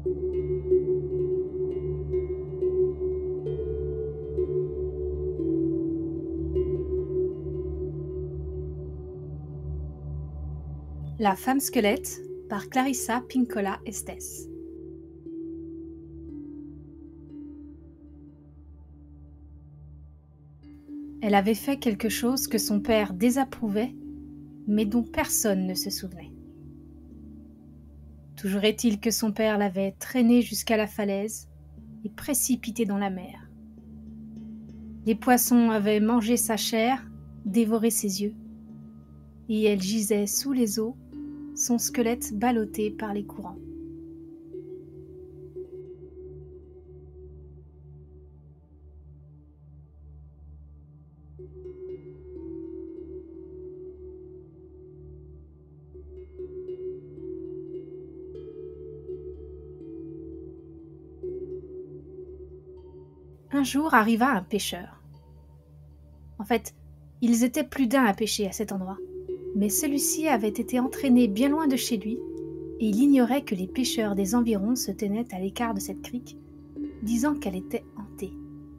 La femme squelette par Clarissa Pinkola Estés. Elle avait fait quelque chose que son père désapprouvait, mais dont personne ne se souvenait. Toujours est-il que son père l'avait traînée jusqu'à la falaise et précipitée dans la mer. Les poissons avaient mangé sa chair, dévoré ses yeux, et elle gisait sous les eaux, son squelette ballotté par les courants. Un jour arriva un pêcheur. En fait, ils étaient plus d'un à pêcher à cet endroit, mais celui-ci avait été entraîné bien loin de chez lui, et il ignorait que les pêcheurs des environs se tenaient à l'écart de cette crique, disant qu'elle était hantée.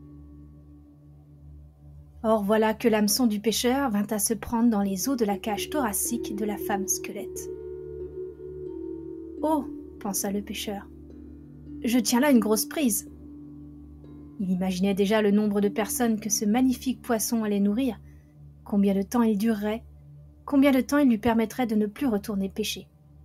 Or voilà que l'hameçon du pêcheur vint à se prendre dans les eaux de la cage thoracique de la femme squelette. « Oh !» pensa le pêcheur, « je tiens là une grosse prise !» Il imaginait déjà le nombre de personnes que ce magnifique poisson allait nourrir, combien de temps il durerait, combien de temps il lui permettrait de ne plus retourner pêcher.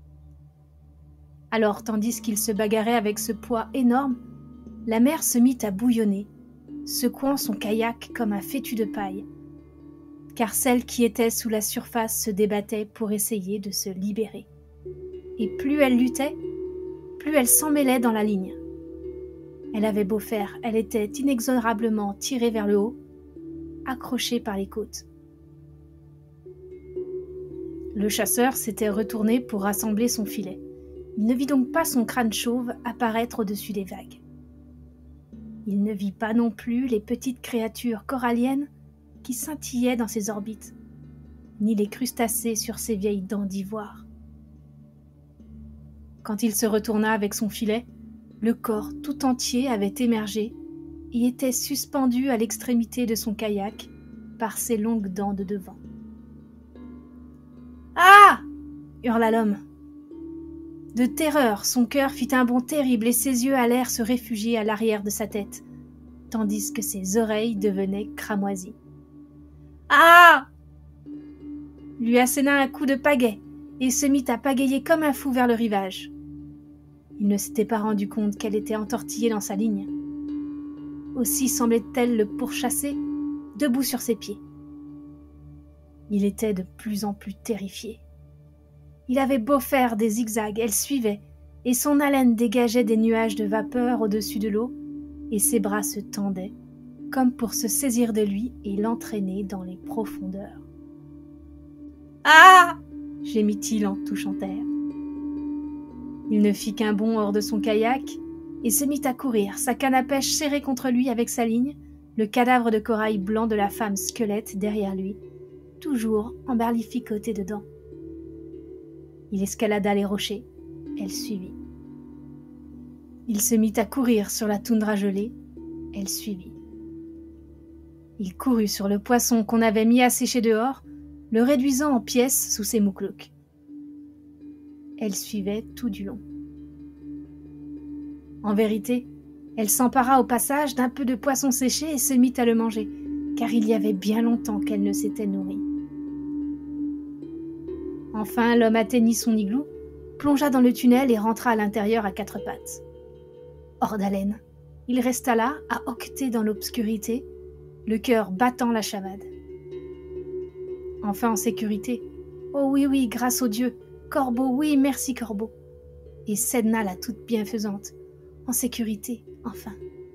Alors, tandis qu'il se bagarrait avec ce poids énorme, la mer se mit à bouillonner, secouant son kayak comme un fétu de paille, car celle qui était sous la surface se débattait pour essayer de se libérer. Et plus elle luttait, plus elle s'emmêlait dans la ligne. Elle avait beau faire, elle était inexorablement tirée vers le haut, accrochée par les côtes. Le chasseur s'était retourné pour rassembler son filet. Il ne vit donc pas son crâne chauve apparaître au-dessus des vagues. Il ne vit pas non plus les petites créatures coralliennes qui scintillaient dans ses orbites, ni les crustacés sur ses vieilles dents d'ivoire. Quand il se retourna avec son filet, le corps tout entier avait émergé et était suspendu à l'extrémité de son kayak par ses longues dents de devant. « Ah !» hurla l'homme. De terreur, son cœur fit un bond terrible et ses yeux allèrent se réfugier à l'arrière de sa tête, tandis que ses oreilles devenaient cramoisies. « Ah !» lui asséna un coup de pagaie et se mit à pagayer comme un fou vers le rivage. Il ne s'était pas rendu compte qu'elle était entortillée dans sa ligne. Aussi semblait-elle le pourchasser, debout sur ses pieds. Il était de plus en plus terrifié. Il avait beau faire des zigzags, elle suivait, et son haleine dégageait des nuages de vapeur au-dessus de l'eau, et ses bras se tendaient, comme pour se saisir de lui et l'entraîner dans les profondeurs. « Ah !» gémit-il en touchant terre. Il ne fit qu'un bond hors de son kayak et se mit à courir, sa canne à pêche serrée contre lui avec sa ligne, le cadavre de corail blanc de la femme squelette derrière lui, toujours embarlificoté dedans. Il escalada les rochers, elle suivit. Il se mit à courir sur la toundra gelée, elle suivit. Il courut sur le poisson qu'on avait mis à sécher dehors, le réduisant en pièces sous ses mouklouks. Elle suivait tout du long. En vérité, elle s'empara au passage d'un peu de poisson séché et se mit à le manger, car il y avait bien longtemps qu'elle ne s'était nourrie. Enfin, l'homme atteignit son igloo, plongea dans le tunnel et rentra à l'intérieur à quatre pattes. Hors d'haleine, il resta là, à hoqueter dans l'obscurité, le cœur battant la chamade. Enfin en sécurité. Oh oui, oui, grâce aux dieux. Corbeau, oui, merci Corbeau. Et Sedna la toute bienfaisante. En sécurité, enfin.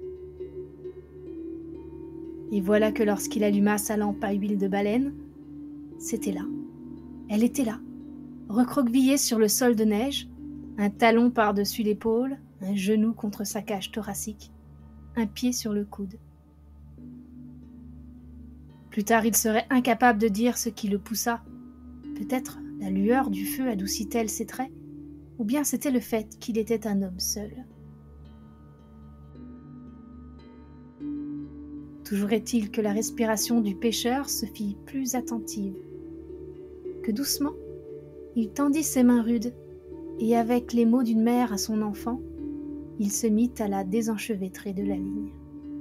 Et voilà que lorsqu'il alluma sa lampe à huile de baleine, c'était là. Elle était là, recroquevillée sur le sol de neige, un talon par-dessus l'épaule, un genou contre sa cage thoracique, un pied sur le coude. Plus tard, il serait incapable de dire ce qui le poussa. Peut-être la lueur du feu adoucit-elle ses traits, ou bien c'était le fait qu'il était un homme seul. Toujours est-il que la respiration du pêcheur se fit plus attentive, que doucement, il tendit ses mains rudes, et avec les mots d'une mère à son enfant, il se mit à la désenchevêtrer de la ligne.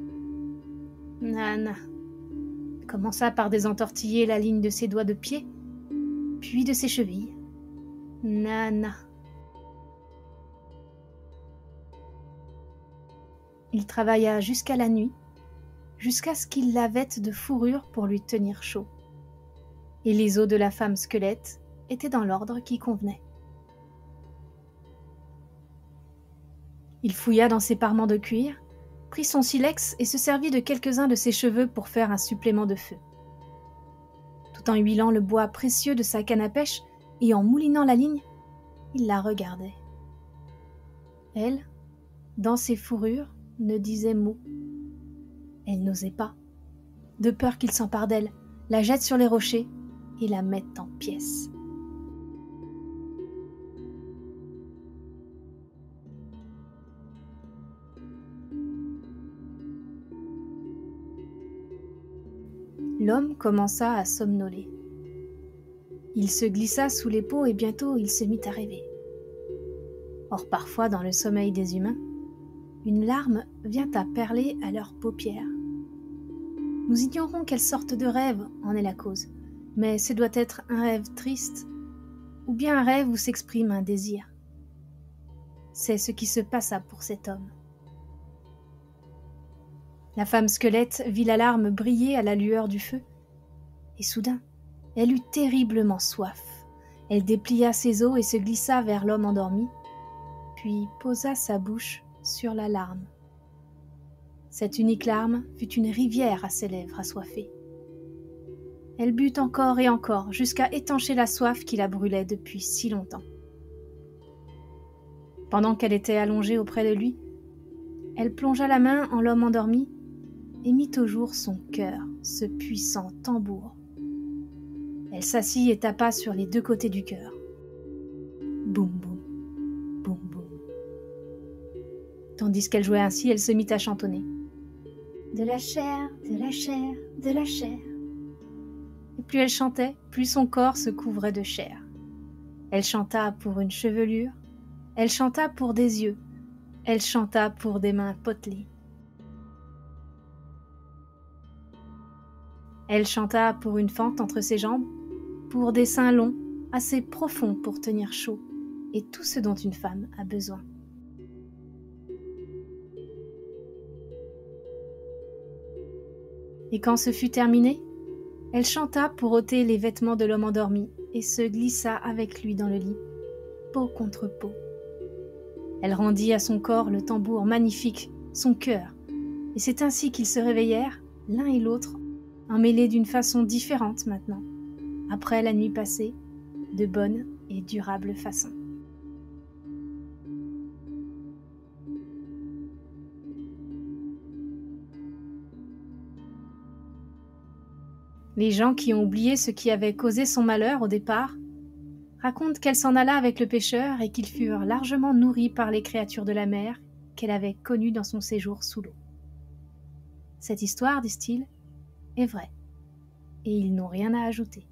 Nana commença par désentortiller la ligne de ses doigts de pied, puis de ses chevilles. Nana. Il travailla jusqu'à la nuit, jusqu'à ce qu'il la vête de fourrure pour lui tenir chaud. Et les os de la femme squelette étaient dans l'ordre qui convenait. Il fouilla dans ses parements de cuir, prit son silex et se servit de quelques-uns de ses cheveux pour faire un supplément de feu. Tout en huilant le bois précieux de sa canne à pêche et en moulinant la ligne, il la regardait. Elle, dans ses fourrures, ne disait mot. Elle n'osait pas, de peur qu'il s'empare d'elle, la jette sur les rochers et la mette en pièces. L'homme commença à somnoler. Il se glissa sous les peaux et bientôt il se mit à rêver. Or parfois dans le sommeil des humains, une larme vient à perler à leurs paupières. Nous ignorons quelle sorte de rêve en est la cause, mais ce doit être un rêve triste ou bien un rêve où s'exprime un désir. C'est ce qui se passa pour cet homme. La femme squelette vit la larme briller à la lueur du feu, et soudain, elle eut terriblement soif. Elle déplia ses os et se glissa vers l'homme endormi, puis posa sa bouche sur la larme. Cette unique larme fut une rivière à ses lèvres assoiffées. Elle but encore et encore, jusqu'à étancher la soif qui la brûlait depuis si longtemps. Pendant qu'elle était allongée auprès de lui, elle plongea la main en l'homme endormi et mit au jour son cœur, ce puissant tambour. Elle s'assit et tapa sur les deux côtés du cœur. Boum boum, boum boum. Tandis qu'elle jouait ainsi, elle se mit à chantonner. De la chair, de la chair, de la chair. Et plus elle chantait, plus son corps se couvrait de chair. Elle chanta pour une chevelure, elle chanta pour des yeux, elle chanta pour des mains potelées. Elle chanta pour une fente entre ses jambes, pour des seins longs, assez profonds pour tenir chaud, et tout ce dont une femme a besoin. Et quand ce fut terminé, elle chanta pour ôter les vêtements de l'homme endormi et se glissa avec lui dans le lit, peau contre peau. Elle rendit à son corps le tambour magnifique, son cœur, et c'est ainsi qu'ils se réveillèrent, l'un et l'autre, emmêlés d'une façon différente maintenant, après la nuit passée, de bonne et durable façon. Les gens qui ont oublié ce qui avait causé son malheur au départ racontent qu'elle s'en alla avec le pêcheur et qu'ils furent largement nourris par les créatures de la mer qu'elle avait connues dans son séjour sous l'eau. Cette histoire, disent-ils, est vraie, et ils n'ont rien à ajouter.